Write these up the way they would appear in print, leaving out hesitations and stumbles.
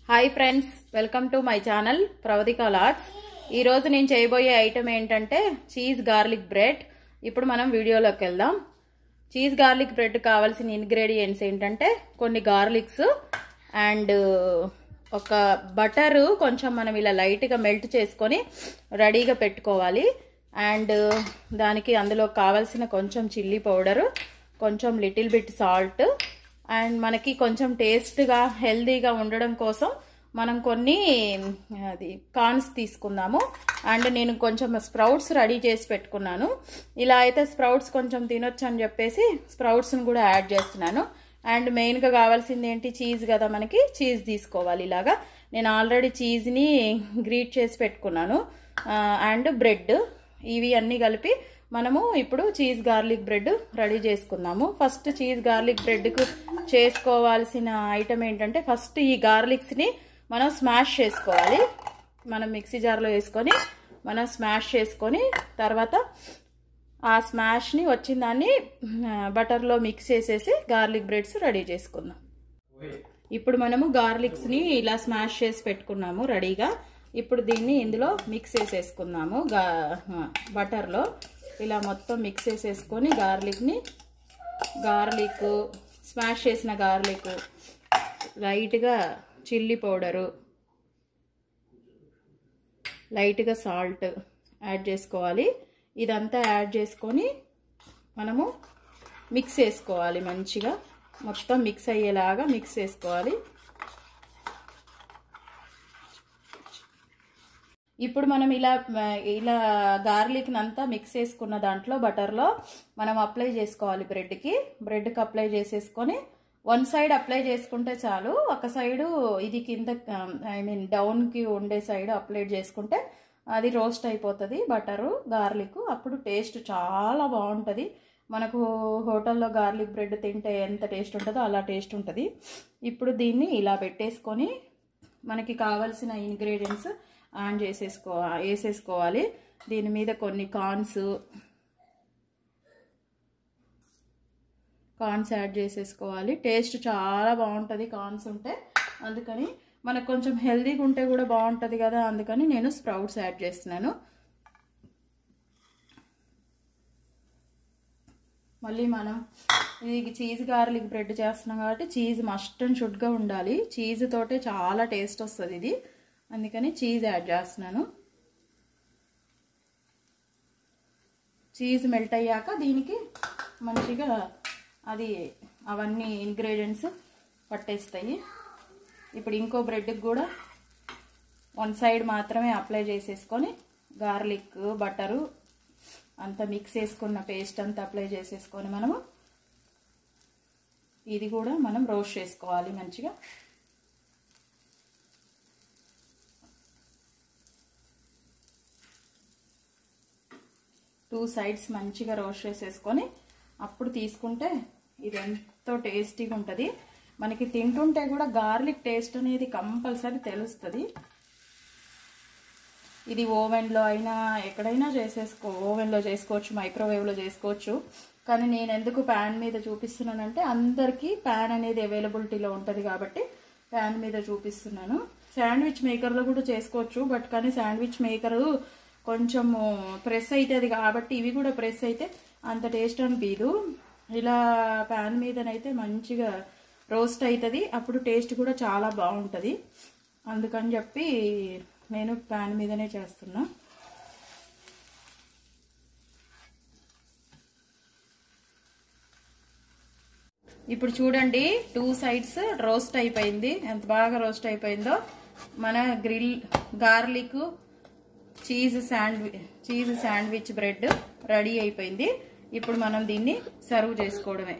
Hi friends, welcome to my channel Pravathika lots. ఈ రోజు నేను చేయబోయే ఐటమ్ ఏంటంటే చీజ్ గార్లిక్ బ్రెడ్. ఇప్పుడు మనం వీడియోలోకి వెళ్దాం. చీజ్ గార్లిక్ బ్రెడ్ కావాల్సిన ఇంగ్రీడియంట్స్ ఏంటంటే కొన్ని గార్లిక్స్ అండ్ ఒక బటర్ కొంచెం మనం ఇలా లైట్గా మెల్ట్ చేసుకొని రెడీగా పెట్టుకోవాలి. అండ్ దానికి అందులో కావాల్సిన కొంచెం చిల్లీ పౌడరు, కొంచెం లిటిల్ బిట్ సాల్ట్ అండ్ మనకి కొంచెం టేస్ట్గా హెల్దీగా ఉండడం కోసం మనం కొన్ని కార్న్స్ తీసుకుందాము. అండ్ నేను కొంచెం స్ప్రౌట్స్ రెడీ చేసి పెట్టుకున్నాను. ఇలా అయితే స్ప్రౌట్స్ కొంచెం తినొచ్చు అని చెప్పేసి స్ప్రౌట్స్ని కూడా యాడ్ చేస్తున్నాను. అండ్ మెయిన్గా కావాల్సింది ఏంటి, చీజ్ కదా, మనకి చీజ్ తీసుకోవాలి. ఇలాగా నేను ఆల్రెడీ చీజ్ని గ్రీట్ చేసి పెట్టుకున్నాను. అండ్ బ్రెడ్, ఇవి అన్నీ కలిపి మనము ఇప్పుడు చీజ్ గార్లిక్ బ్రెడ్ రెడీ చేసుకుందాము. ఫస్ట్ చీజ్ గార్లిక్ బ్రెడ్కు చేసుకోవాల్సిన ఐటమ్ ఏంటంటే, ఫస్ట్ ఈ గార్లిక్స్ని మనం స్మాష్ చేసుకోవాలి. మనం మిక్సీ జార్లో వేసుకొని మనం స్మాష్ చేసుకొని తర్వాత ఆ స్మాష్ని వచ్చిన దాన్ని బటర్లో మిక్స్ చేసేసి గార్లిక్ బ్రెడ్స్ రెడీ చేసుకుందాం. ఇప్పుడు మనము గార్లిక్స్ని ఇలా స్మాష్ చేసి పెట్టుకున్నాము రెడీగా. ఇప్పుడు దీన్ని ఇందులో మిక్స్ చేసేసుకుందాము. బటర్లో ఇలా మొత్తం మిక్స్ చేసేసుకొని గార్లిక్ స్మాష్ చేసిన గార్లిక్, లైట్గా చిల్లీ పౌడరు, లైట్గా సాల్ట్ యాడ్ చేసుకోవాలి. ఇదంతా యాడ్ చేసుకొని మనము మిక్స్ చేసుకోవాలి. మంచిగా మొత్తం మిక్స్ అయ్యేలాగా మిక్స్ చేసుకోవాలి. ఇప్పుడు మనం ఇలా గార్లిక్ని అంతా మిక్స్ చేసుకున్న దాంట్లో బటర్లో మనం అప్లై చేసుకోవాలి. బ్రెడ్కి అప్లై చేసేసుకొని వన్ సైడ్ అప్లై చేసుకుంటే చాలు. ఒక సైడు ఇది కింద డౌన్కి ఉండే సైడ్ అప్లై చేసుకుంటే అది రోస్ట్ అయిపోతుంది బటరు గార్లిక్. అప్పుడు టేస్ట్ చాలా బాగుంటుంది. మనకు హోటల్లో గార్లిక్ బ్రెడ్ తింటే ఎంత టేస్ట్ ఉంటుందో అలా టేస్ట్ ఉంటుంది. ఇప్పుడు దీన్ని ఇలా పెట్టేసుకొని మనకి కావాల్సిన ఇంగ్రీడియంట్స్ వేసేసుకోవాలి. దీని మీద కొన్ని కార్న్స్ యాడ్ చేసేసుకోవాలి. టేస్ట్ చాలా బాగుంటుంది కార్న్స్ ఉంటే. అందుకని మనకు కొంచెం హెల్దీగా ఉంటే కూడా బాగుంటుంది కదా, అందుకని నేను స్ప్రౌట్స్ యాడ్ చేస్తున్నాను. మళ్ళీ మనం ఇది చీజ్ గార్లిక్ బ్రెడ్ చేస్తున్నాం కాబట్టి చీజ్ మస్ట్ అండ్ షుడ్గా ఉండాలి. చీజ్ తోటే చాలా టేస్ట్ వస్తుంది ఇది, అందుకని చీజ్ యాడ్ చేస్తున్నాను. చీజ్ మెల్ట్ అయ్యాక దీనికి మంచిగా అవన్నీ ఇంగ్రీడియంట్స్ పట్టేస్తాయి. ఇప్పుడు ఇంకో బ్రెడ్కి కూడా వన్ సైడ్ మాత్రమే అప్లై చేసేసుకొని గార్లిక్ బటరు అంతా మిక్స్ చేసుకున్న పేస్ట్ అంతా అప్లై చేసేసుకొని మనము ఇది కూడా మనం రోస్ట్ చేసుకోవాలి మంచిగా. టూ సైడ్స్ మంచిగా రోస్ట్ చేసేసుకొని అప్పుడు తీసుకుంటే ఇది ఎంతో టేస్టీగా ఉంటుంది. మనకి తింటుంటే కూడా గార్లిక్ టేస్ట్ అనేది కంపల్సరీ తెలుస్తుంది. ఇది ఓవెన్లో అయినా ఎక్కడైనా ఓవెన్లో చేసుకోవచ్చు, మైక్రోవేవ్లో చేసుకోవచ్చు. కానీ నేను ఎందుకు ప్యాన్ మీద చూపిస్తున్నానంటే అందరికీ ప్యాన్ అనేది అవైలబిలిటీలో ఉంటుంది కాబట్టి ప్యాన్ మీద చూపిస్తున్నాను. శాండ్విచ్ మేకర్లో కూడా చేసుకోవచ్చు, బట్ కానీ శాండ్విచ్ మేకరు కొంచెము ప్రెస్ అవుతుంది కాబట్టి ఇవి కూడా ప్రెస్ అయితే అంత టేస్ట్ అనిపించదు. ఇలా ప్యాన్ మీదనైతే మంచిగా రోస్ట్ అవుతుంది, అప్పుడు టేస్ట్ కూడా చాలా బాగుంటుంది. అందుకని చెప్పి నేను ప్యాన్ మీదనే చేస్తున్నా. ఇప్పుడు చూడండి, టూ సైడ్స్ రోస్ట్ అయిపోయింది. ఎంత బాగా రోస్ట్ అయిపోయిందో. మన garlic cheese sandwich bread ready అయిపోయింది. ఇప్పుడు మనం దీన్ని సర్వ్ చేసుకోవడమే.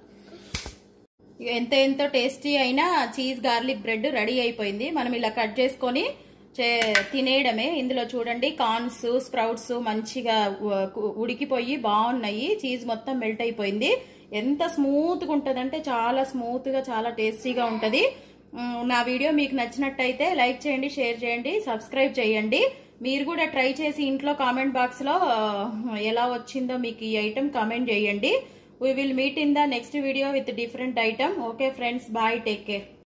ఎంతో టేస్టీ అయిన చీజ్ గార్లిక్ బ్రెడ్ రెడీ అయిపోయింది. మనం ఇలా కట్ చేసుకొని తినేయడమే. ఇందులో చూడండి కార్న్స్, స్ప్రౌట్స్ మంచిగా ఉడికిపోయి బాగున్నాయి. చీజ్ మొత్తం మెల్ట్ అయిపోయింది. ఎంత స్మూత్గా ఉంటుందంటే చాలా స్మూత్గా, చాలా టేస్టీగా ఉంటుంది. నా వీడియో మీకు నచ్చినట్టయితే లైక్ చేయండి, షేర్ చేయండి, సబ్స్క్రైబ్ చేయండి. మీరు కూడా ట్రై చేసి ఇంట్లో కామెంట్ బాక్స్లో ఎలా వచ్చిందో మీకు ఈ ఐటమ్ కామెంట్ చేయండి. We will meet in the next video with different item. Okay friends, bye, take care.